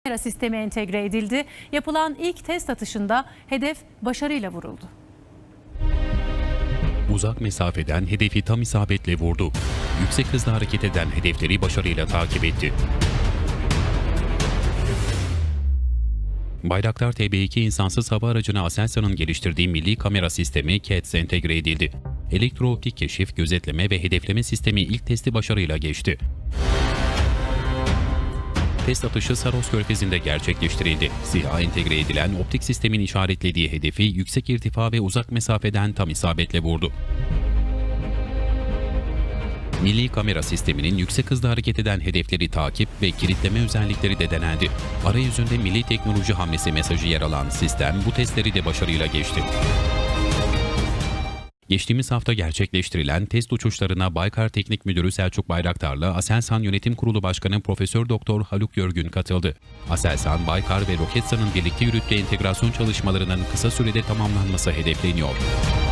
Kamera sistemi entegre edildi. Yapılan ilk test atışında hedef başarıyla vuruldu. Uzak mesafeden hedefi tam isabetle vurdu. Yüksek hızla hareket eden hedefleri başarıyla takip etti. Bayraktar TB2 insansız hava aracına Aselsan'ın geliştirdiği milli kamera sistemi CATS entegre edildi. Elektrooptik keşif, gözetleme ve hedefleme sistemi ilk testi başarıyla geçti. Test atışı Saros Körfezi'nde gerçekleştirildi. SİHA entegre edilen optik sistemin işaretlediği hedefi yüksek irtifa ve uzak mesafeden tam isabetle vurdu. Milli kamera sisteminin yüksek hızla hareket eden hedefleri takip ve kilitleme özellikleri de denendi. Arayüzünde milli teknoloji hamlesi mesajı yer alan sistem bu testleri de başarıyla geçti. Geçtiğimiz hafta gerçekleştirilen test uçuşlarına Baykar Teknik Müdürü Selçuk Bayraktar'la Aselsan Yönetim Kurulu Başkanı Profesör Doktor Haluk Görgün katıldı. Aselsan, Baykar ve Roketsan'ın birlikte yürüttüğü entegrasyon çalışmalarının kısa sürede tamamlanması hedefleniyor.